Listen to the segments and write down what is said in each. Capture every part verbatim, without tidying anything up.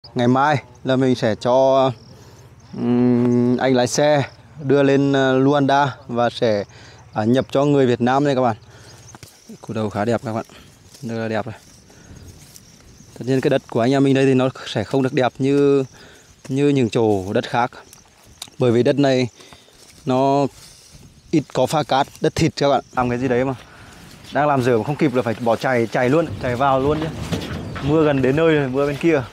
Ngày mai là mình sẽ cho um, anh lái xe đưa lên uh, Luanda và sẽ uh, nhập cho người Việt Nam đây các bạn. Củ đầu khá đẹp các bạn, rất là đẹp này. Tất nhiên cái đất của anh em mình đây thì nó sẽ không được đẹp như như những chỗ đất khác, bởi vì đất này nó ít có pha cát, đất thịt các bạn. Làm cái gì đấy mà đang làm dở mà không kịp là phải bỏ chạy chạy luôn, chạy vào luôn chứ. Mưa gần đến nơi rồi, mưa bên kia.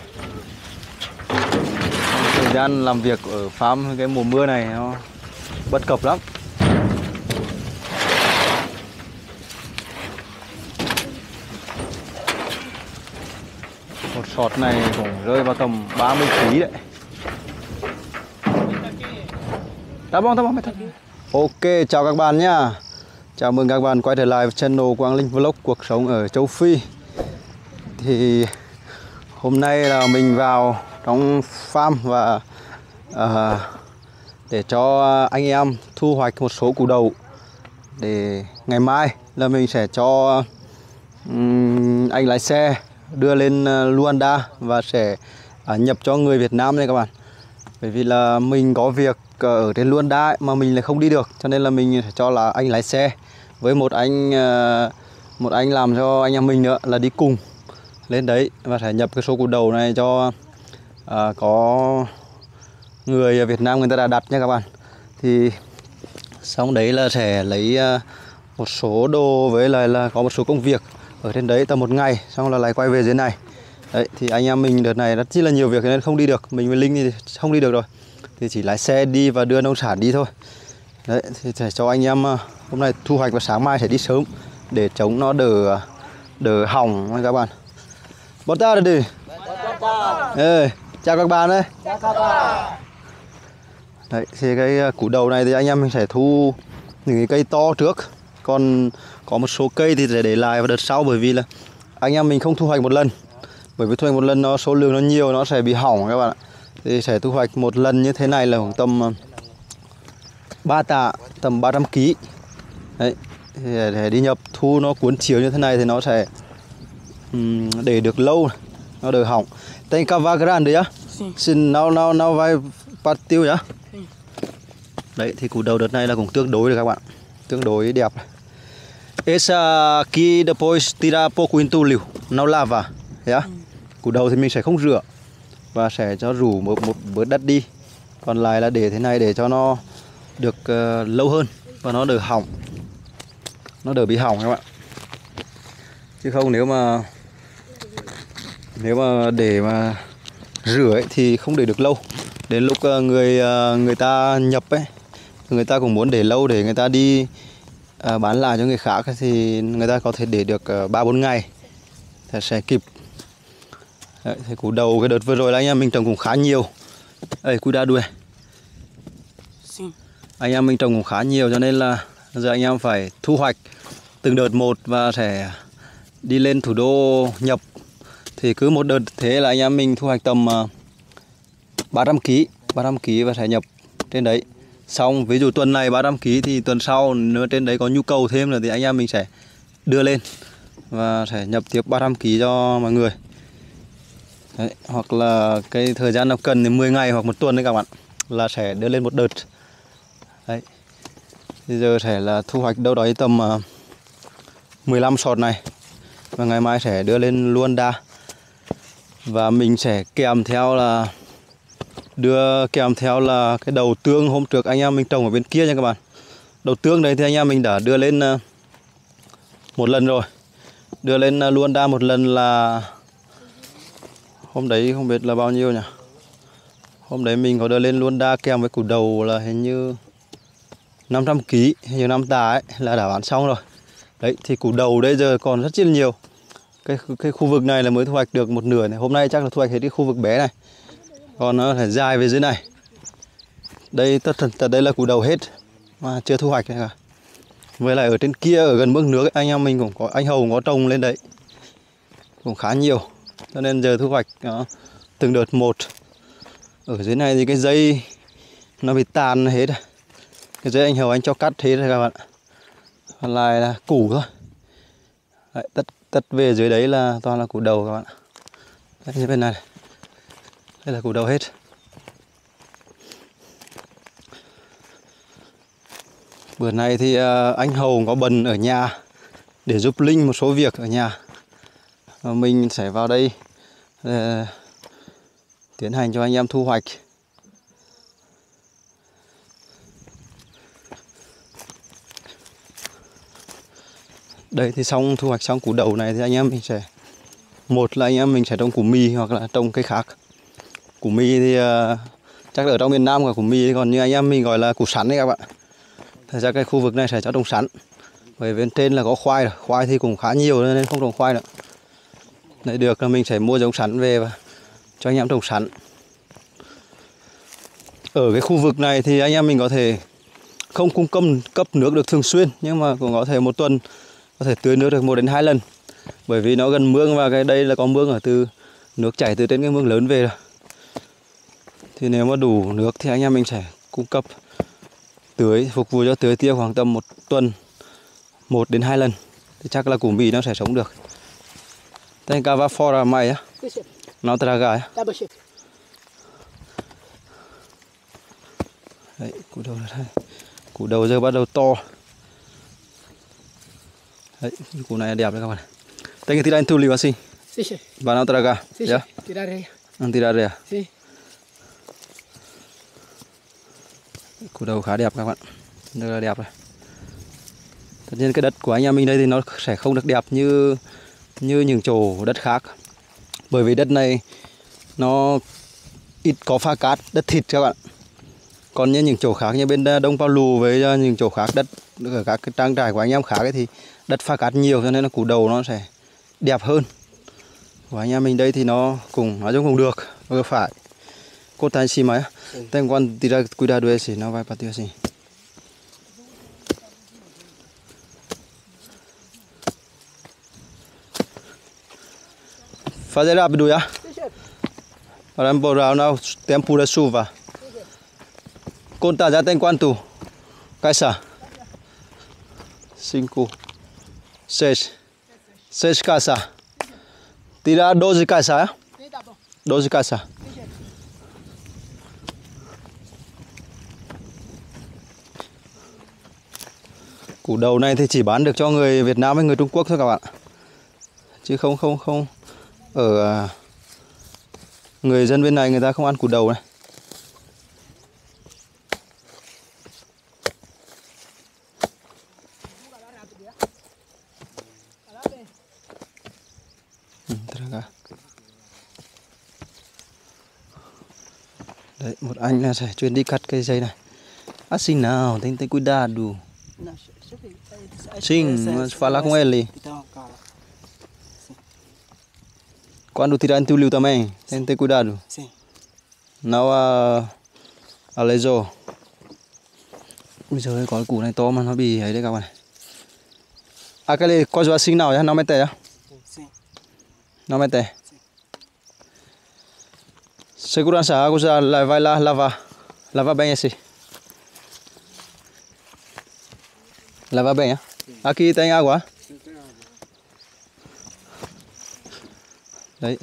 Thời gian làm việc ở farm cái mùa mưa này nó bất cập lắm. Một sọt này cũng rơi vào tầm ba mươi ký đấy. Tá bom, tá bom, tá bom. Ok, chào các bạn nhá. Chào mừng các bạn quay trở lại với channel Quang Linh Vlog cuộc sống ở châu Phi. Thì hôm nay là mình vào trong farm và uh, để cho anh em thu hoạch một số củ đậu, để ngày mai là mình sẽ cho um, anh lái xe đưa lên Luanda và sẽ uh, nhập cho người Việt Nam đây các bạn. Bởi vì là mình có việc ở trên Luanda ấy, mà mình lại không đi được, cho nên là mình sẽ cho là anh lái xe với một anh uh, một anh làm cho anh em mình nữa là đi cùng lên đấy và sẽ nhập cái số củ đậu này cho uh, có người Việt Nam người ta đã đặt nha các bạn. Thì xong đấy là sẽ lấy uh, một số đồ với lại là có một số công việc ở trên đấy tầm một ngày, xong là lại quay về dưới này. Đấy thì anh em mình đợt này rất chi là nhiều việc nên không đi được, mình với Linh thì không đi được rồi, thì chỉ lái xe đi và đưa nông sản đi thôi. Đấy thì sẽ cho anh em uh, hôm nay thu hoạch và sáng mai sẽ đi sớm để chống nó đỡ đỡ hỏng các bạn. Bớt ta đi. Ê, chào các bạn đấy. Chào các bạn. Đấy thì cái củ đậu này thì anh em mình sẽ thu những cái cây to trước, còn có một số cây thì sẽ để lại vào đợt sau, bởi vì là anh em mình không thu hoạch một lần, bởi vì thu hoạch một lần nó số lượng nó nhiều nó sẽ bị hỏng các bạn ạ. Thì sẽ thu hoạch một lần như thế này là khoảng tầm ba tạ, tầm ba trăm ký. Đấy thì để đi nhập thu nó cuốn chiếu như thế này thì nó sẽ um, để được lâu, nó đỡ hỏng. Tem cava grande á, xin nào nào nào vai patio nhá. Đấy thì củ đậu đợt này là cũng tương đối rồi các bạn, tương đối đẹp. Essa aqui depois tira pouco entulho, não lava, yeah? Củ đậu thì mình sẽ không rửa và sẽ cho rủ một một bớt đất đi, còn lại là để thế này để cho nó được uh, lâu hơn và nó đỡ hỏng, nó đỡ bị hỏng các bạn. Chứ không nếu mà nếu mà để mà rửa ấy, thì không để được lâu. Đến lúc uh, người uh, người ta nhập ấy, người ta cũng muốn để lâu để người ta đi uh, bán lại cho người khác thì người ta có thể để được ba bốn ngày thì sẽ kịp. Đấy, thì củ đậu cái đợt vừa rồi là anh em mình trồng cũng khá nhiều. Đây củ đa đuôi. Anh em mình trồng cũng khá nhiều cho nên là giờ anh em phải thu hoạch từng đợt một và sẽ đi lên thủ đô nhập. Thì cứ một đợt thế là anh em mình thu hoạch tầm uh, ba trăm ký, ba trăm ký và sẽ nhập trên đấy. Xong ví dụ tuần này ba trăm ký thì tuần sau nếu trên đấy có nhu cầu thêm nữa thì anh em mình sẽ đưa lên và sẽ nhập tiếp ba trăm ký cho mọi người. Đấy, hoặc là cái thời gian nào cần thì mười ngày hoặc một tuần đấy các bạn, là sẽ đưa lên một đợt. Đấy. Bây giờ sẽ là thu hoạch đâu đó tầm uh, mười lăm sọt này và ngày mai sẽ đưa lên Luanda. Và mình sẽ kèm theo là đưa kèm theo là cái đầu tương hôm trước anh em mình trồng ở bên kia nha các bạn. Đầu tương đấy thì anh em mình đã đưa lên uh, một lần rồi, đưa lên uh, Luanda một lần là hôm đấy không biết là bao nhiêu nhỉ. Hôm đấy mình có đưa lên Luanda kèm với củ đậu là hình như năm trăm ký, hình như năm tạ ấy là đã bán xong rồi. Đấy thì củ đậu bây giờ còn rất là nhiều. Cái cái khu vực này là mới thu hoạch được một nửa này, hôm nay chắc là thu hoạch hết cái khu vực bé này. Còn nó phải dài về dưới này. Đây tất thật đây là củ đậu hết mà chưa thu hoạch này cả. Với lại ở trên kia ở gần mương nước ấy, anh em mình cũng có anh Hầu có trồng lên đấy. Cũng khá nhiều. Cho nên giờ thu hoạch đó, từng đợt một. Ở dưới này thì cái dây nó bị tàn hết rồi. Cái dây anh Hầu anh cho cắt hết rồi các bạn. Còn lại là củ thôi. Đấy, tất tất về dưới đấy là toàn là củ đậu các bạn. Đấy, như bên này, này. Đây là củ đầu hết. Bữa nay thì anh Hầu có bận ở nhà để giúp Linh một số việc ở nhà. Và mình sẽ vào đây để tiến hành cho anh em thu hoạch. Đây thì xong thu hoạch xong củ đậu này thì anh em mình sẽ, một là anh em mình sẽ trồng củ mì hoặc là trồng cây khác. Củ mì thì uh, chắc ở trong miền Nam gọi củ mì, còn như anh em mình gọi là củ sắn đấy các bạn. Thật ra cái khu vực này sẽ cho trồng sắn, bởi bên trên là có khoai rồi, khoai thì cũng khá nhiều nên không trồng khoai nữa. Để được là mình sẽ mua giống sắn về và cho anh em trồng sắn. Ở cái khu vực này thì anh em mình có thể không cung cấp cấp nước được thường xuyên, nhưng mà cũng có thể một tuần có thể tưới nước được một đến hai lần, bởi vì nó gần mương và cái đây là có mương ở từ nước chảy từ trên cái mương lớn về rồi. Thì nếu mà đủ nước thì anh em mình sẽ cung cấp tưới, phục vụ cho tưới tiêu khoảng tầm một tuần một đến hai lần thì chắc là củ mì nó sẽ sống được. Tên cá va fora mày á, nó traga á. Đấy, củ đầu là đây. Củ đầu giờ bắt đầu to. Đấy, củ này đẹp đấy các bạn. Tên cái tirar tu liu assim. Và nó traga. Yeah. Tiraré. Tiraré. Sí. Củ đầu khá đẹp các bạn, rất là đẹp rồi. Tất nhiên cái đất của anh em mình đây thì nó sẽ không được đẹp như như những chỗ đất khác, bởi vì đất này nó ít có pha cát, đất thịt các bạn. Còn như những chỗ khác như bên Đông Paulo với những chỗ khác đất ở các cái trang trại của anh em khác ấy, thì đất pha cát nhiều cho nên là củ đầu nó sẽ đẹp hơn. Của anh em mình đây thì nó cũng nói chung cũng được, vừa phải. Corta em cima, ¿eh? Ten cuando tirar cuidado ese, no va para ti así. Fazer rápido já. Para embora não tempo de chuva. Conta já tem quanto? Caixa. Cinco, seis, seis caixa. Tira doze caixa, ¿eh? Doze caixa. Củ đầu này thì chỉ bán được cho người Việt Nam với người Trung Quốc thôi các bạn, chứ không không không ở người dân bên này người ta không ăn củ đầu này. Đấy, một anh là sẽ chuyên đi cắt cây dây này. Assim não, tem tem cuidado. Sim, mas falar com ele. Quando tirar em liu também, tem que ter cuidado. Sim. Não a aleijou. Bây giờ có cái củ này to mà nó bị ấy đấy các bạn. À cái này có assim nào nhá, não mete á. Sim. Não mete. Segurança, água já vai lá lavar. Lavar bem esse. Lava bem á. Aqui tem água. Đấy.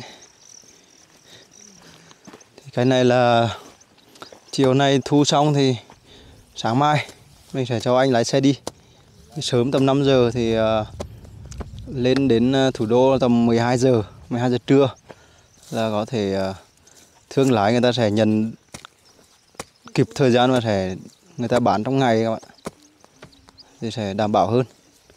Thì cái này là chiều nay thu xong thì sáng mai mình sẽ cho anh lái xe đi. Sớm tầm năm giờ thì uh, lên đến thủ đô tầm mười hai giờ, mười hai giờ trưa là có thể uh, thương lái người ta sẽ nhận kịp thời gian và sẽ người ta bán trong ngày các bạn, thì sẽ đảm bảo hơn.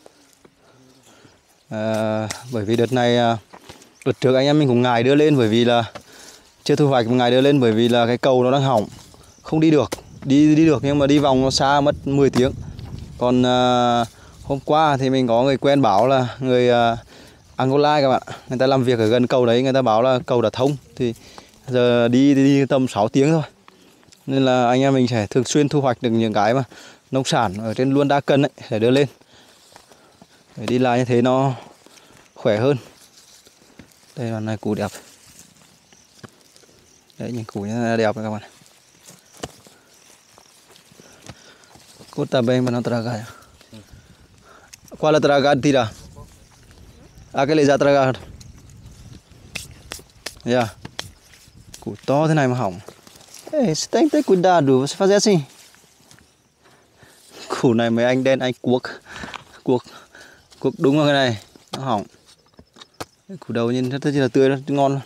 À, bởi vì đợt này đợt trước anh em mình cũng ngại đưa lên, bởi vì là chưa thu hoạch, ngại đưa lên bởi vì là cái cầu nó đang hỏng, không đi được, đi đi được nhưng mà đi vòng nó xa mất mười tiếng. Còn à, hôm qua thì mình có người quen báo là người à, Angola các bạn, người ta làm việc ở gần cầu đấy, người ta báo là cầu đã thông, thì giờ đi đi, đi tầm sáu tiếng thôi. Nên là anh em mình sẽ thường xuyên thu hoạch được những cái mà nông sản ở trên Luân Đa Cân ấy, để đưa lên để đi lại như thế nó khỏe hơn. Đây đoạn này củ đẹp. Đấy, những củ như là đẹp các bạn. Corta bem para não tragar. Qual é tragar tira? Aquele já tragar. Yeah. Củ to thế này mà hỏng. Ê, tem tem cuidado, você fazer assim. Củ này mấy anh đen anh cuốc. Cuốc. Cuốc đúng vào cái này, nó hỏng. Củ đầu nhìn rất là tươi, rất ngon luôn.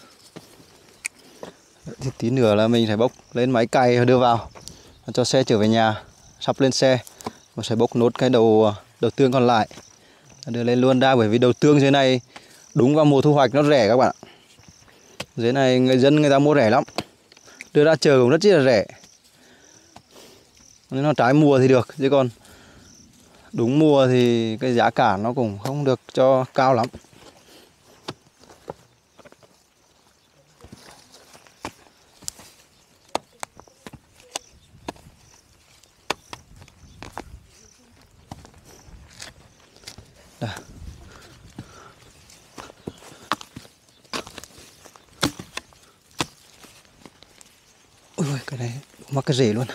Thì tí nữa là mình phải bốc lên máy cày đưa vào cho xe trở về nhà, sắp lên xe và sẽ bốc nốt cái đầu đầu tương còn lại đưa lên luôn ra, bởi vì đầu tương dưới này đúng vào mùa thu hoạch nó rẻ các bạn ạ. Dưới này người dân người ta mua rẻ lắm, đưa ra chờ cũng rất là rẻ. Nếu nó trái mùa thì được, chứ còn đúng mùa thì cái giá cả nó cũng không được cho cao lắm. Đây. Ôi cái này mắc cái rễ luôn.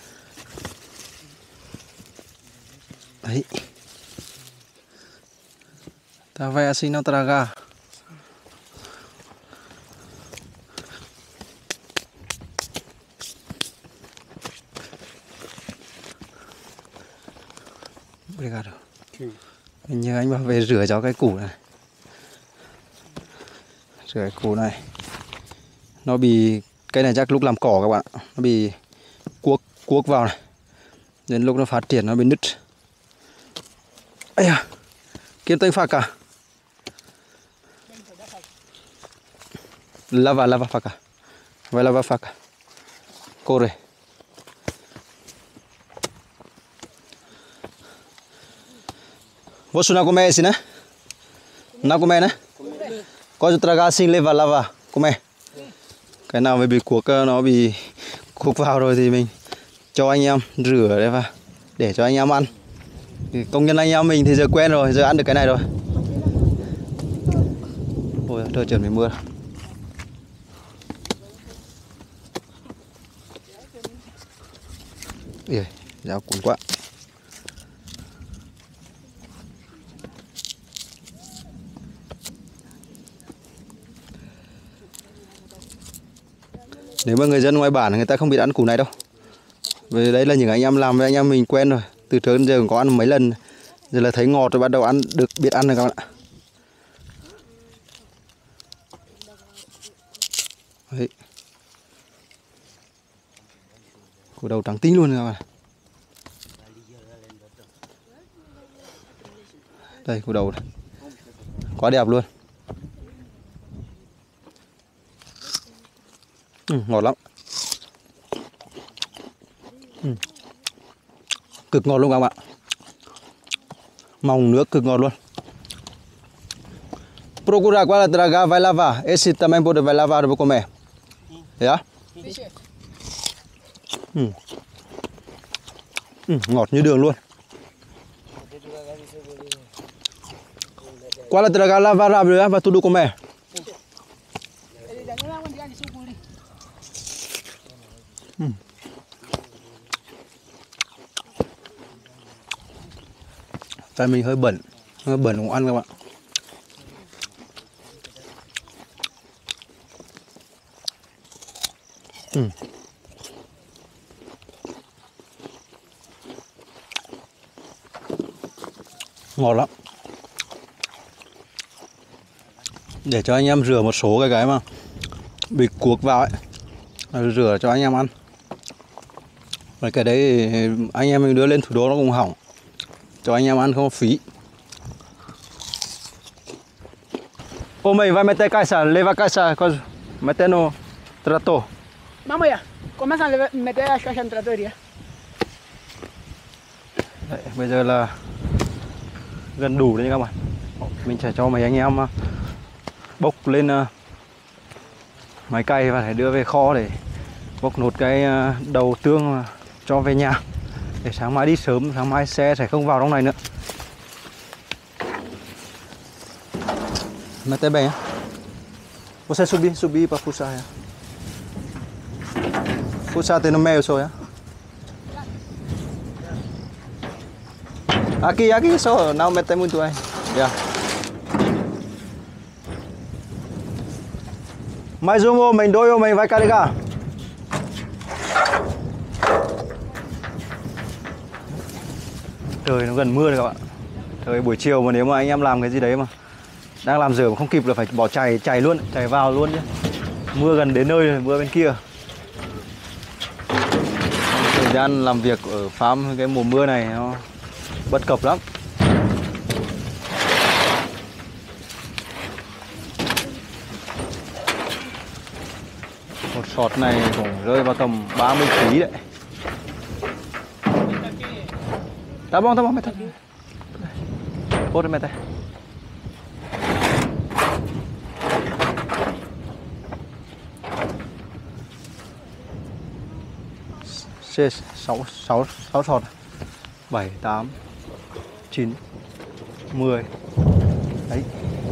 Đấy. Ta vai assim não tragar. Obrigado. Mình nhờ anh bảo về rửa cho cái củ này. Rửa cái củ này. Nó bị, cái này chắc lúc làm cỏ các bạn, nó bị cuốc cuốc vào này. Đến lúc nó phát triển nó bị nứt. Ây da, kiếm tay phạc à? Lava, lava faca. Vai lavar faca. Corre. Você não come esse, né? Não come, né? Pode tragar assim, leva, lava, come. Cái nào mà bị cuốc nó bị cuốc vào rồi thì mình cho anh em rửa đấy và để cho anh em ăn. Công nhân anh em mình thì giờ quen rồi, giờ ăn được cái này rồi. Ôi trời chuẩn bị mưa. Ê, dao cuốn quá. Nếu mà người dân ngoài bản người ta không biết ăn củ này đâu. Vì đấy là những anh em làm với anh em mình quen rồi. Từ trước đến giờ cũng có ăn mấy lần. Giờ là thấy ngọt rồi bắt đầu ăn được, biết ăn rồi các bạn ạ. Đấy. Củ đầu trắng tinh luôn rồi các bạn. Đây củ đầu này. Quá đẹp luôn. Ừ, ngọt lắm. Ừ. Cực ngọt luôn các bạn. Mọng nước cực ngọt luôn. Procura qual tragar vai lavar. Esse também pode vai lavar para comer. Yeah? Ừ. Ừ, ngọt như đường luôn. Qual tragar lavar rápido para tudo comer. Ừ. Tay mình hơi bẩn, hơi bẩn cũng ăn các bạn. Ừ. Ngọt lắm. Để cho anh em rửa một số cái cái mà bị cuốc vào ấy, rửa cho anh em ăn. Và cái đấy anh em mình đưa lên thủ đô nó cũng hỏng, cho anh em ăn không phí. Ô mày vai meter caixa, leva caixa, meter no trator. Vamos allá, comienza a meter a caixa en tratoria. Đấy, bây giờ là gần đủ đấy các bạn. Mình sẽ cho mấy anh em bốc lên máy cày và phải đưa về kho để bốc nốt cái đầu tương cho về nhà. Để sáng mai đi sớm, sáng mai xe sẽ không vào trong này nữa. Mete bem, você subir, subir para puxar. Puxar até no meio só, é? Aqui, aqui só, não mete muito aí. Yeah. Mais um homem, dois homens vai carregar. Trời nó gần mưa rồi các bạn. Trời buổi chiều mà nếu mà anh em làm cái gì đấy mà đang làm dở mà không kịp là phải bỏ chày chày luôn, chày vào luôn nhé. Mưa gần đến nơi rồi, mưa bên kia. Thời gian làm việc ở farm cái mùa mưa này nó bất cập lắm. Một sọt này cũng rơi vào tầm ba mươi ký đấy. Tá bom, tá bom, mete. Bora, mete. sáu, sáu, sáu sọt. bảy, tám, chín, mười. Đấy.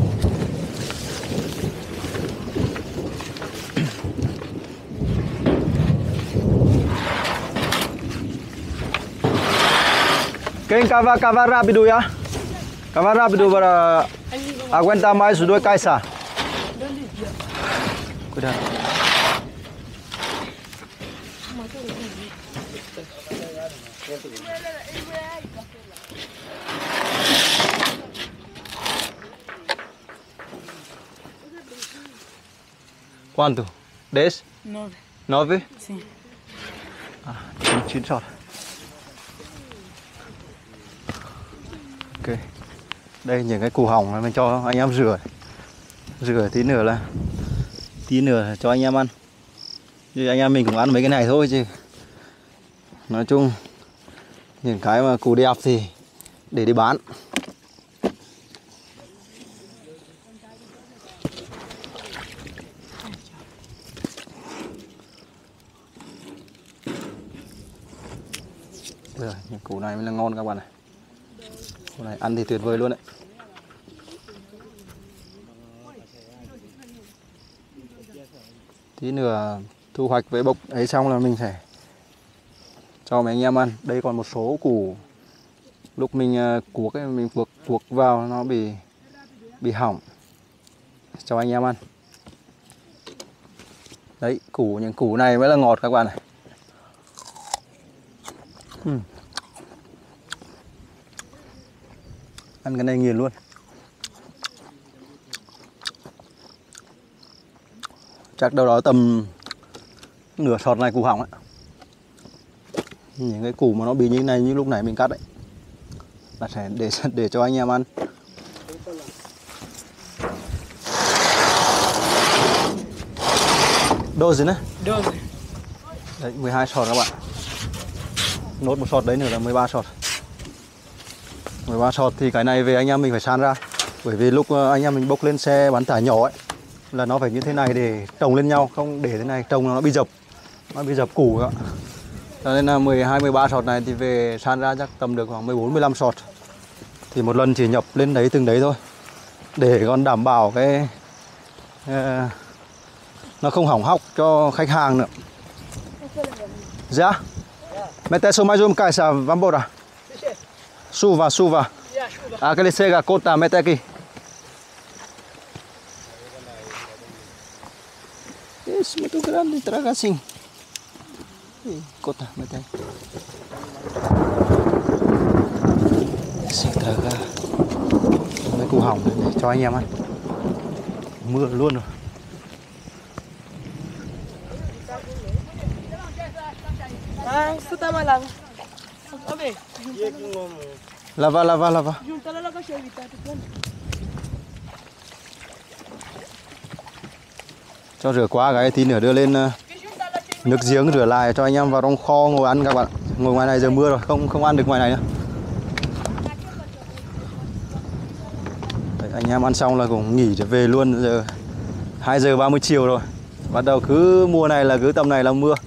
Quem cava, cava rápido ya. Cava rápido para aguentar mais os dois caixas. Cuidado. Quanto? dez? Nove. Nove? Sim. À, chín sọt. Ok. Đây những cái củ hỏng này mình cho anh em rửa. Rửa tí nữa là tí nữa cho anh em ăn. Chứ anh em mình cũng ăn mấy cái này thôi chứ. Nói chung những cái mà củ đẹp thì để đi bán. Rồi, những củ này mới là ngon các bạn này. Củ này ăn thì tuyệt vời luôn đấy. Tí nữa thu hoạch với bốc ấy xong là mình sẽ cho mấy anh em ăn. Đây còn một số củ lúc mình cuốc ấy, mình cuốc cuốc vào nó bị bị hỏng, cho anh em ăn. Đấy, củ những củ này mới là ngọt các bạn này. uhm. Ăn cái này nghiền luôn. Chắc đâu đó tầm nửa sọt này củ hỏng á. Những cái củ mà nó bị như này như lúc nãy mình cắt đấy là sẽ để để cho anh em ăn. Đô gì nữa? Đô. Đấy, mười hai sọt các bạn. Nốt một sọt đấy nữa là mười ba sọt. mười ba sọt thì cái này về anh em mình phải san ra. Bởi vì lúc anh em mình bốc lên xe bán tải nhỏ ấy là nó phải như thế này để trồng lên nhau, không để thế này trồng nó bị dập. Nó bị dập củ các bạn. Cho nên là mười hai mười ba sọt này thì về san ra chắc tầm được khoảng mười bốn mười lăm sọt. Thì một lần chỉ nhập lên đấy từng đấy thôi. Để còn đảm bảo cái uh, nó không hỏng hóc cho khách hàng nữa. Dạ. Mete só mais um caixa, vamos embora. Suva, suva. Aquele cega cota, mete aqui. Esse muito grande, traga assim. Cota, mete aí. Xin traga. Mấy củ hỏng này để cho anh em ăn. Mưa luôn rồi. Ah, isso tá malando. Ok. Lava, lava, lava. Junta lá com a chave, tá? Cho rửa qua cái tí nữa đưa lên nước giếng rửa lại cho anh em vào trong kho ngồi ăn các bạn. Ngồi ngoài này giờ mưa rồi, không không ăn được ngoài này nữa. Đấy, anh em ăn xong là cũng nghỉ để về luôn. Giờ hai giờ ba mươi chiều rồi. Bắt đầu cứ mùa này là cứ tầm này là mưa.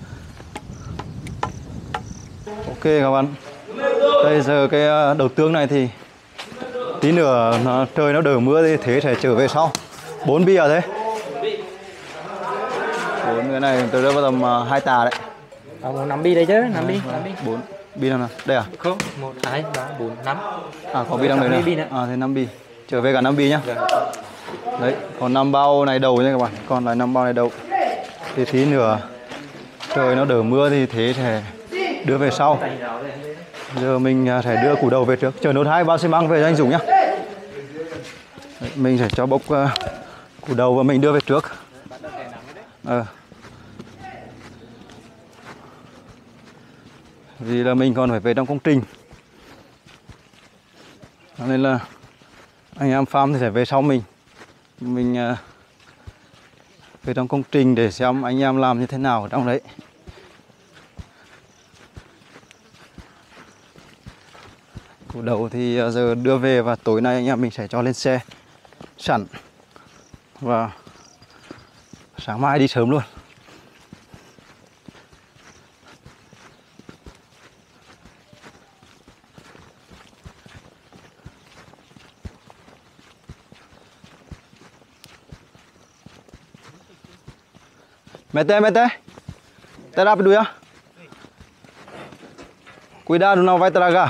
Ok các bạn. Đây giờ cái đầu tương này thì tí nữa nó, trời nó đỡ mưa thì thế sẽ trở về sau. Bốn bia thế. Bốn cái này từ đây vào tầm hai tà đấy. À, một năm bi đây chứ, năm bi, năm bi. Bốn bi nào nào? Đây à? Không, một, hai, ba, bốn, năm. À có bi đang đấy nữa. À thế năm bi. Trở về cả năm bi nhá. Dạ. Đấy, còn năm bao này đầu nha các bạn, còn lại năm bao này đầu. Thì tí nữa trời nó đỡ mưa thì thế sẽ đưa về sau. Giờ mình sẽ đưa củ đầu về trước, chờ nốt hai bao xi măng về cho anh Dũng nhá. Đấy, mình sẽ cho bốc uh, củ đầu và mình đưa về trước. Ờ. Vì là mình còn phải về trong công trình, nên là anh em farm thì sẽ về sau mình. Mình uh, về trong công trình để xem anh em làm như thế nào ở trong đấy. Củ đầu thì giờ đưa về và tối nay anh em mình sẽ cho lên xe sẵn. Và sáng mai đi sớm luôn. Mete, mete. Tá rápido ya. Cuidado, não vai tragar.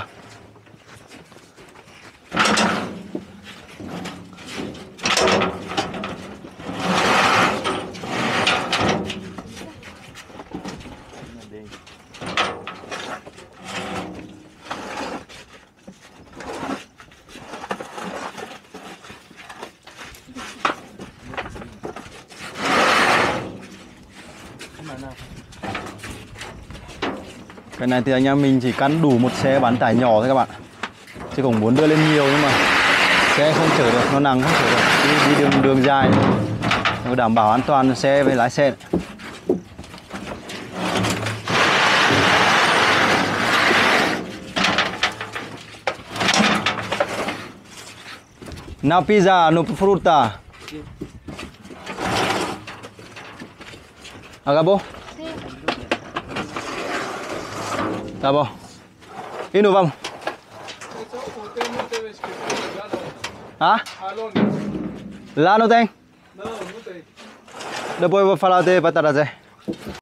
Cái này thì anh em mình chỉ cắn đủ một xe bán tải nhỏ thôi các bạn, chứ cũng muốn đưa lên nhiều nhưng mà xe không chở được, nó nặng không chở được, đi, đi đường đường dài để đảm bảo an toàn xe với lái xe. Na pizza, no fruta. Acabou? Tá bom. E não vamos? Hã? Lá não tem? Não, não tem. Depois eu vou falar de para trazer.